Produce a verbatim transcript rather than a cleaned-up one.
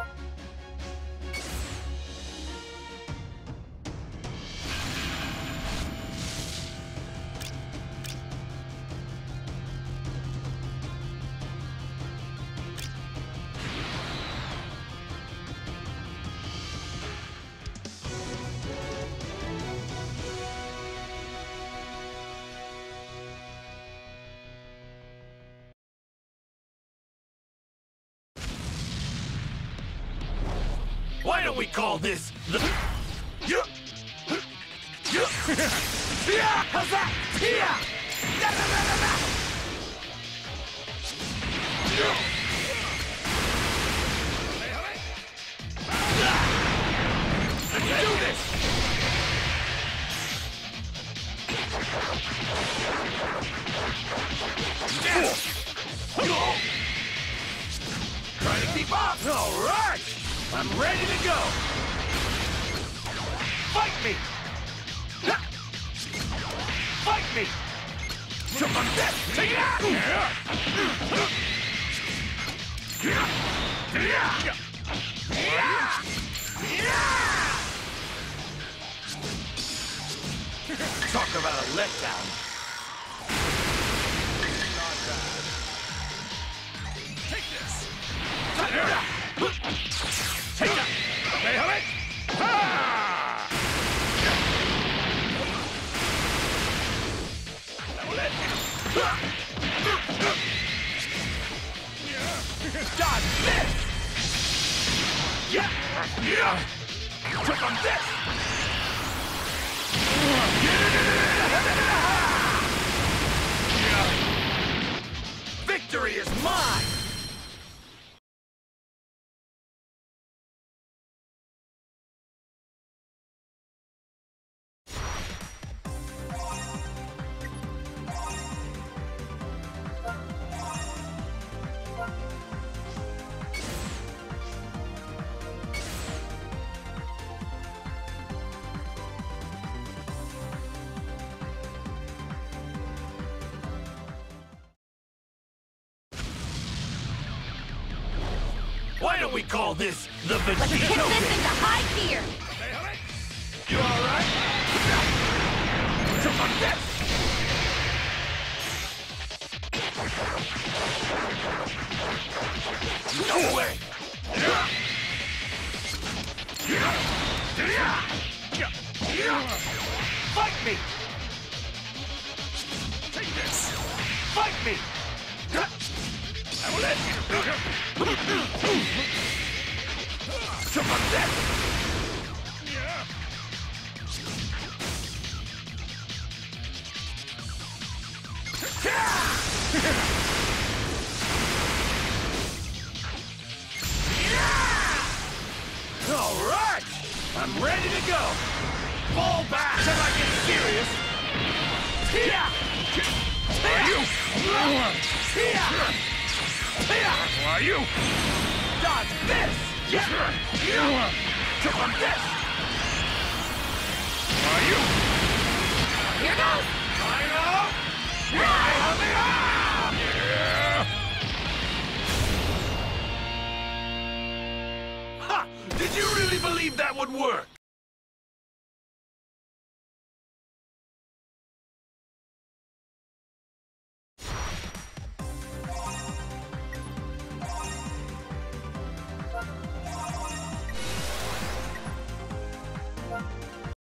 Why don't we call this the... Yeah! How's that? Yeah! Let's do this! Try to keep up! All right! I'm ready to go! Fight me! Fight me! Jump on that! Take it out! Talk about a letdown! Not bad. Take this! Take that! Hey, hurry! Ha! Dodge this! Yeah! Yeah! Took on this! Victory is mine! Why don't we call this the Vegito? Let's kick this into high gear! You alright? Jump on this! No way! Fight me! Take this! Fight me! I will let you! Jump on that! All right! I'm ready to go! Fall back till I get serious! Here! Are you? Here! Who are you? Dodge this! Yeah! Jump on this! Who are you? Here goes! Final! Yeah! Ha! Did you really believe that would work?